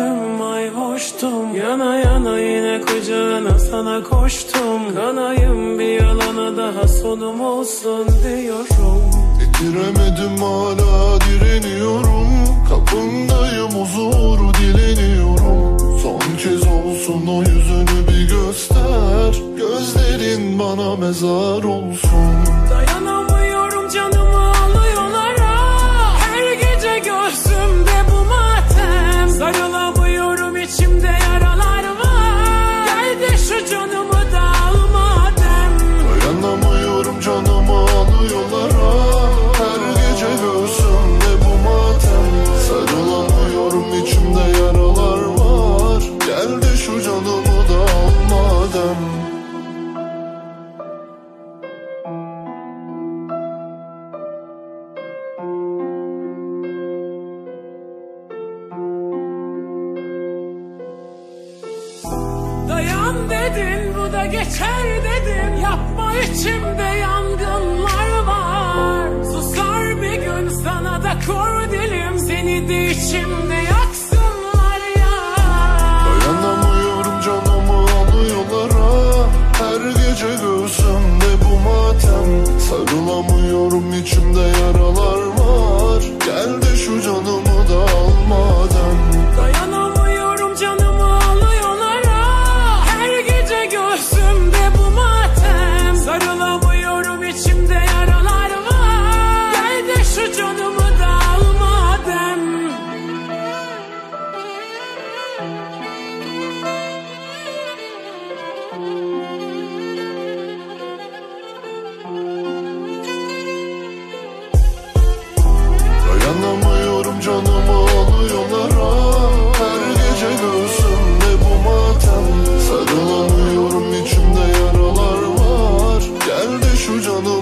gönlüm mayhoştum. Yana yana yine kucağına sana koştum. Kanayım bir yalana daha sonum olsun diyorum. Bitiremedim hala direniyorum. Kapındayım huzuru dileniyorum. Son kez olsun o yüzünü bir göster. Gözlerin bana mezar olsun. Dayanamıyorum canımı alıyorlar ah. Her gece göğsümde bu matem. Sarılamıyorum içimde yaralar var. Gel de şu canımı da al madem. Dayanamıyorum canımı alıyorlar ah. Her gece göğsümde bu matem. Sarılamıyorum içimde yaralar var. Gel de şu canımı da al madem. Dayan dedin bu da geçer dedin. Yapma içimde yangınlar var. Susar bir gün sana da kor dilim. Seni de içimde yaksınlar ya. Dayanamıyorum canımı alıyorlar ah. Her gece göğsümde bu matem. Sarılamıyorum içimde yaralar var. Gel de şu canımı da al madem. Dayanamıyorum canımı alıyorlar ah. Her gece göğsümde bu matem. Sarılamıyorum içimde yaralar var. Gel de şu canımı da al madem. Dayanamıyorum canımı alıyorlar ah. Her gece göğsümde bu matem. Sarılamıyorum içimde yaralar var. Gel de şu canımı